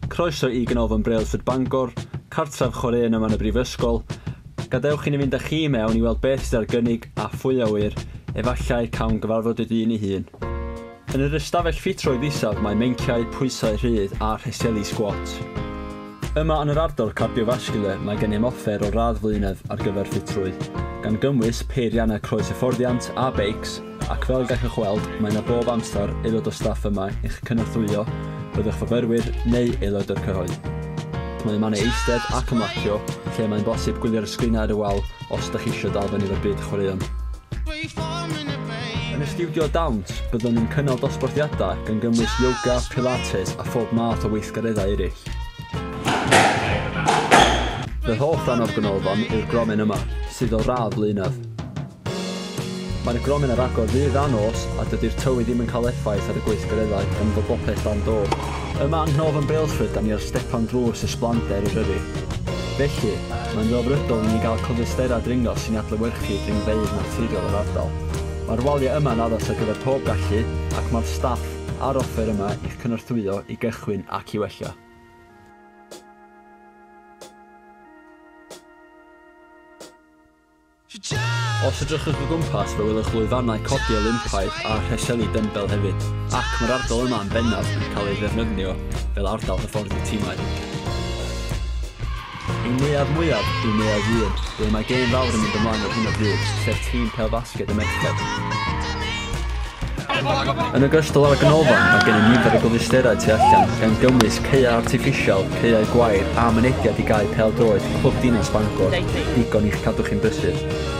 Croeso i Canolfan Brailsford Bangor, cartref chwaraeon yma yn y Brifysgol. Gadewch i ni fynd â chi mewn i weld beth sydd ar gynnig a phwy a wir, efallai cawn gyfarfod y dyn ei hun. Yn yr ystafell Ffitrwydd isaf mae menciau, pwysau rhydd a rheseli sgwat. Yma yn yr ardal cardiofascular mae gennym offer o radd flaenaf ar gyfer Ffitrwydd, gan gymwys peiriannau croes hyfforddiant a beics, ac fel gallwch weld, mae yna bob amser aelod o staff yma i'ch cynorthwyo, byddwch fyfyrwyr neu aelod o'r cyhoedd. Mae yma eistedd ac ymlacio, lle mae'n bosib gwylio'r sgrinau ar y wal os ydych chi eisiau dal fyny efo'r byd chwaraeon. Yn y stiwdio dawnt, byddwn nhw'n cynnal dosbarthiadau gan gymwys yoga, pilates a phob math o weithgareddau eraill. Fy hoff rhan o'r Ganolfan yw'r gromen yma, sydd o radd flaenaf. Mae'r gromen ar agor ddydd a nos a dydy'r tywydd ddim yn cael effaith ar y gweithgareddau gan fod bopeth dan do. Yma yng Canolfan Brailsford da ni ar stepan drws ysblander i ryri. Felly, mae'n ddofrydol i ni gael cyfleusterau dringo sy'n adlewyrchu dringfeydd naturiol yr ardal. Mae'r waliau yma'n addas ar gyfer pob gallu ac mae'r staff a'r offer yma i'ch cynorthwyo i gychwyn ac i wella. Os ydrychwch o gwmpas, fe wylwch lwyfannau codi olympaidd a rheseli dymbel hefyd, ac mae'r ardal yma yn bennaf yn cael ei ddefnyddio fel ardal hyfforddi tîmau. Ein mwyaf yw mwyaf un, ble mae gêm fawr yn mynd ymlaen ar hyn o bryd, sef tîm pêl-fasged y merched. Yn ogystal ar y Ganolfan, mae gen i nifer o gyfleusterau tu allan, gan gymwys caeau artiffisial, caeau gwair a mynediad i gau pêl-droed Clwb Dinas Bangor, digon i'ch cadw chi'n brysur.